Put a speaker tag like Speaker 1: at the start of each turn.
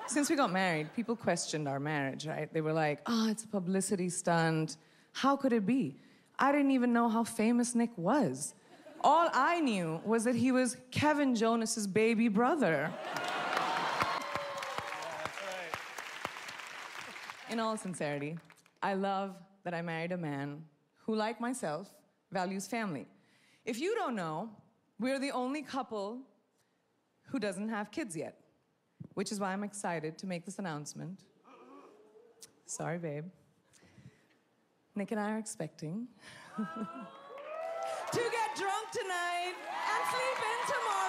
Speaker 1: Since we got married, people questioned our marriage, right? They were like, oh, it's a publicity stunt. How could it be? I didn't even know how famous Nick was. All I knew was that he was Kevin Jonas's baby brother. In all sincerity, I love that I married a man who, like myself, values family. If you don't know, we're the only couple who doesn't have kids yet, which is why I'm excited to make this announcement. Sorry, babe. Nick and I are expecting to get drunk tonight and sleep in tomorrow.